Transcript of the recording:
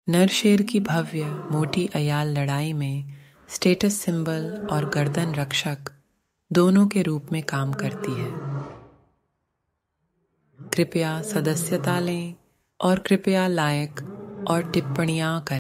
नरशेर की भव्य मोटी अयाल लड़ाई में स्टेटस सिंबल और गर्दन रक्षक दोनों के रूप में काम करती है। कृपया सदस्यता लें और कृपया लाइक और टिप्पणियां करें।